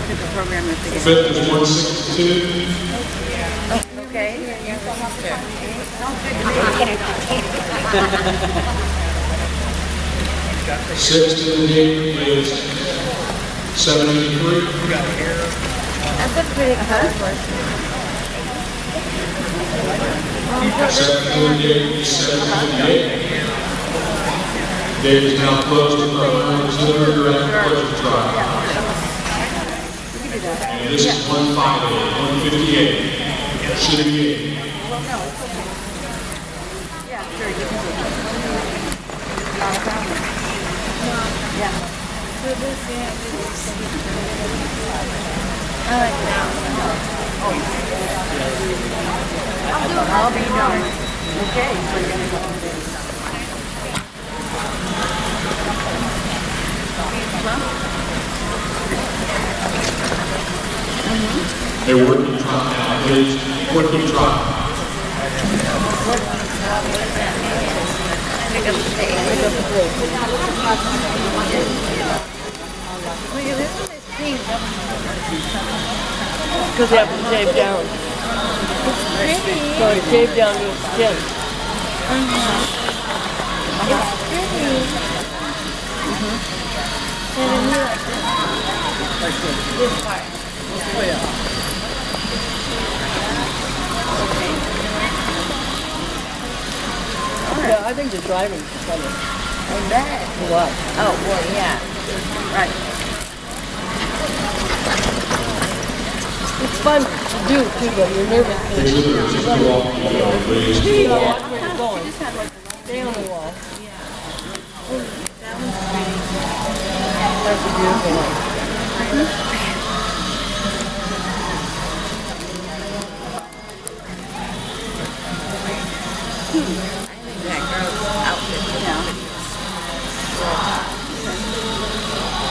at the program that they get. Fifth is 162. Okay. Sixth in the game is 783. That's a pretty good one. Seventh in the game is 758. Game is now closed for auxiliary direct closure trial. And this is 158, 158. Should be 8. Yeah, sure, you can do it. Yeah. I like that. I'll be darned. Okay, so you're going to go on this. They're working trial now. Please, working trial. Pick up the tape. Look at this one is pink. Because they have to shave down. It's pretty. So they shave down to his chin. It's pretty. And then you like this part. Yeah, I think the driving is funny. I bet. What? Oh, well, yeah. Right. It's fun to do too, but you're nervous. Visitors, if you walk, please You know, walk. watch where you're going. Stay on the wall. That one's pretty. That's a beautiful one.